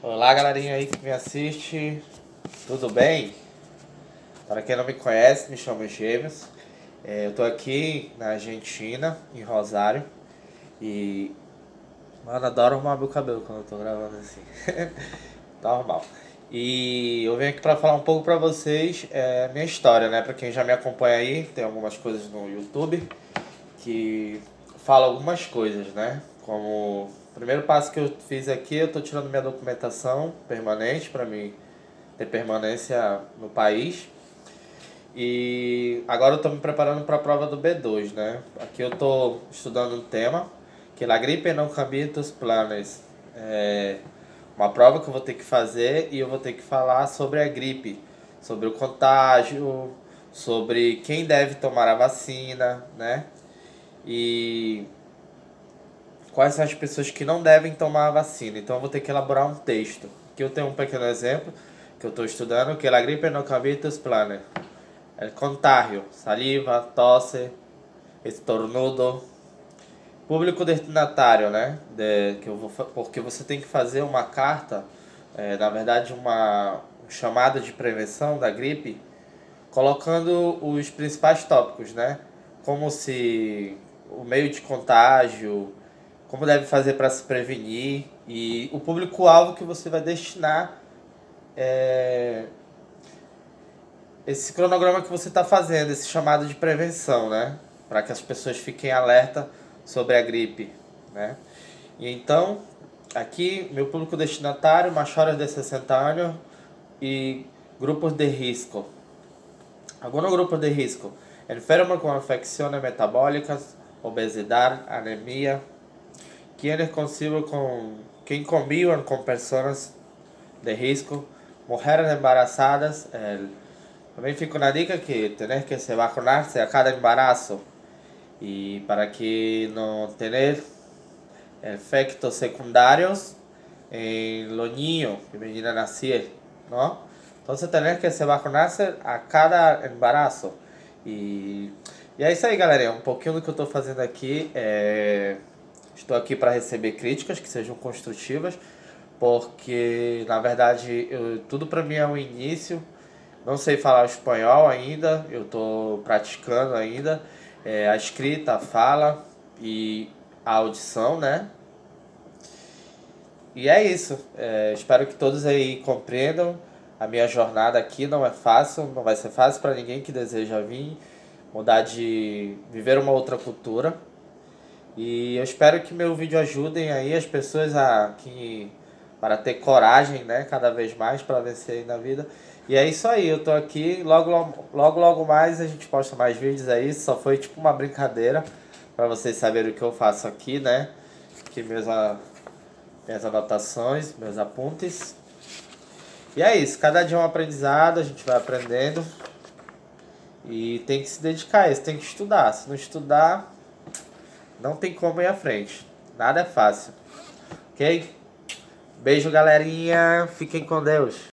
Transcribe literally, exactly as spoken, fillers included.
Olá, galerinha aí que me assiste, tudo bem? Para quem não me conhece, me chamo Gêmeos. É, eu tô aqui na Argentina, em Rosário. E, mano, adoro arrumar meu cabelo quando eu tô gravando assim. Normal. E eu venho aqui pra falar um pouco pra vocês é, minha história, né? Pra quem já me acompanha aí, tem algumas coisas no YouTube que fala algumas coisas, né? Como o primeiro passo que eu fiz aqui, eu tô tirando minha documentação permanente para mim ter permanência no país. E agora eu tô me preparando para a prova do B dois, né? Aqui eu tô estudando um tema que é a gripe não cambia tus planes. É uma prova que eu vou ter que fazer e eu vou ter que falar sobre a gripe, sobre o contágio, sobre quem deve tomar a vacina, né? E quais são as pessoas que não devem tomar a vacina. Então eu vou ter que elaborar um texto. Aqui eu tenho um pequeno exemplo que eu estou estudando, que é a gripe no cabitus planer. El contagio, saliva, tosse, estornudo. Público destinatário, né? De, que eu vou, porque você tem que fazer uma carta, é, na verdade uma chamada de prevenção da gripe, colocando os principais tópicos, né? Como se o meio de contágio, como deve fazer para se prevenir e o público-alvo que você vai destinar é, esse cronograma que você está fazendo, esse chamado de prevenção, né? Para que as pessoas fiquem alerta sobre a gripe, né? E então, aqui, meu público destinatário, maiores de sessenta anos e grupos de risco. Algunos grupos de risco: enfermos con afecciones metabólicas, obesidad, anemia, quienes conviven con, quien conviven con personas de risco, mujeres embarazadas. El, también fica una dica que tenés que se vacunarse a cada embarazo y para que no tener efectos secundarios en los niños que vienen a nacer, ¿no? Entonces tenés que se vacunarse a cada embarazo. E, e é isso aí, galera. Um pouquinho do que eu estou fazendo aqui. É... Estou aqui para receber críticas que sejam construtivas, porque na verdade eu, tudo para mim é um início. Não sei falar espanhol ainda, eu estou praticando ainda é, a escrita, a fala e a audição, né? E é isso. É, espero que todos aí compreendam. A minha jornada aqui não é fácil, não vai ser fácil para ninguém que deseja vir, mudar de viver uma outra cultura. E eu espero que meu vídeo ajudem aí as pessoas a que para ter coragem, né, cada vez mais para vencer aí na vida. E é isso aí, eu tô aqui, logo logo, logo logo mais a gente posta mais vídeos aí, só foi tipo uma brincadeira para vocês saberem o que eu faço aqui, né? Aqui meus a, minhas anotações, meus apuntes. E é isso, cada dia é um aprendizado, a gente vai aprendendo. E tem que se dedicar a isso, tem que estudar. Se não estudar, não tem como ir à frente. Nada é fácil. Ok? Beijo, galerinha. Fiquem com Deus.